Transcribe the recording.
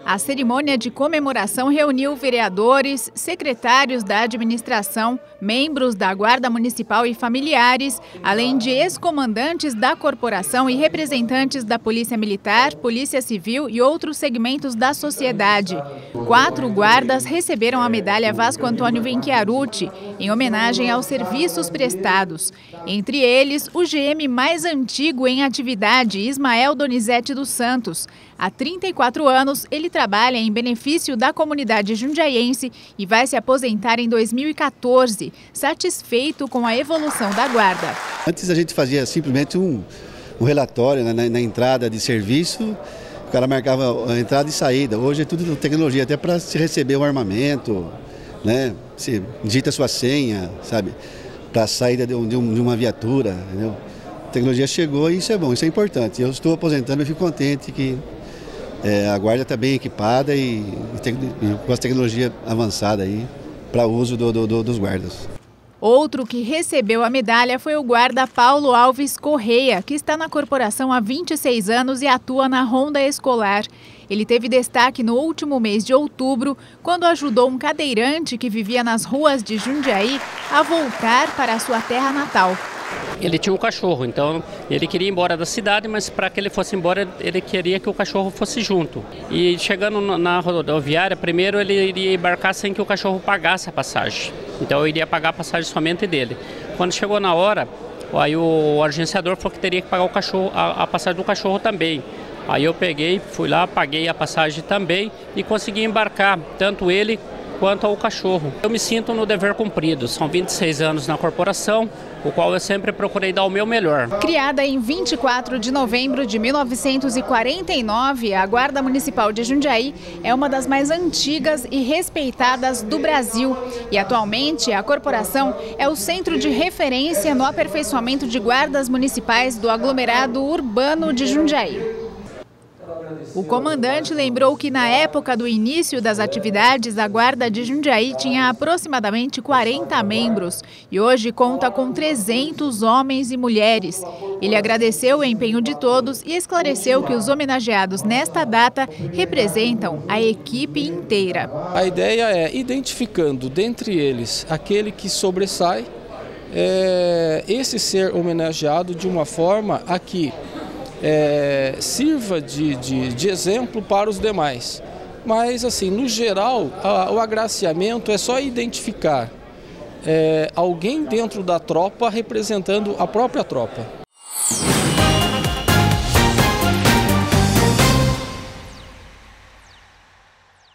A cerimônia de comemoração reuniu vereadores, secretários da administração, membros da Guarda Municipal e familiares, além de ex-comandantes da corporação e representantes da Polícia Militar, Polícia Civil e outros segmentos da sociedade. 4 guardas receberam a medalha Vasco Antônio Venchiarutti, em homenagem aos serviços prestados. Entre eles, o GM mais antigo em atividade, Ismael Donizete dos Santos. Há 34 anos, ele trabalha em benefício da comunidade jundiaiense e vai se aposentar em 2014, satisfeito com a evolução da guarda. Antes a gente fazia simplesmente um relatório na entrada de serviço, o cara marcava a entrada e saída. Hoje é tudo tecnologia, até para se receber um armamento, né? Se digita sua senha, sabe? Para a saída de uma viatura, entendeu? A tecnologia chegou e isso é bom, isso é importante. Eu estou aposentando e fico contente que a guarda está bem equipada e com a tecnologia avançada aí para o uso dos guardas. Outro que recebeu a medalha foi o guarda Paulo Alves Correia, que está na corporação há 26 anos e atua na ronda escolar. Ele teve destaque no último mês de outubro, quando ajudou um cadeirante que vivia nas ruas de Jundiaí a voltar para a sua terra natal. Ele tinha um cachorro, então ele queria ir embora da cidade, mas para que ele fosse embora, ele queria que o cachorro fosse junto. E chegando na rodoviária, primeiro ele iria embarcar sem que o cachorro pagasse a passagem. Então eu iria pagar a passagem somente dele. Quando chegou na hora, aí o agenciador falou que teria que pagar a passagem do cachorro também. Aí eu peguei, fui lá, paguei a passagem também e consegui embarcar tanto ele quanto ao cachorro. Eu me sinto no dever cumprido. São 26 anos na corporação, o qual eu sempre procurei dar o meu melhor. Criada em 24 de novembro de 1949, a Guarda Municipal de Jundiaí é uma das mais antigas e respeitadas do Brasil. E atualmente a corporação é o centro de referência no aperfeiçoamento de guardas municipais do aglomerado urbano de Jundiaí. O comandante lembrou que na época do início das atividades, a Guarda de Jundiaí tinha aproximadamente 40 membros e hoje conta com 300 homens e mulheres. Ele agradeceu o empenho de todos e esclareceu que os homenageados nesta data representam a equipe inteira. A ideia é, identificando dentre eles aquele que sobressai, esse ser homenageado de uma forma a que sirva de exemplo para os demais. Mas, assim, no geral, o agraciamento é só identificar alguém dentro da tropa representando a própria tropa.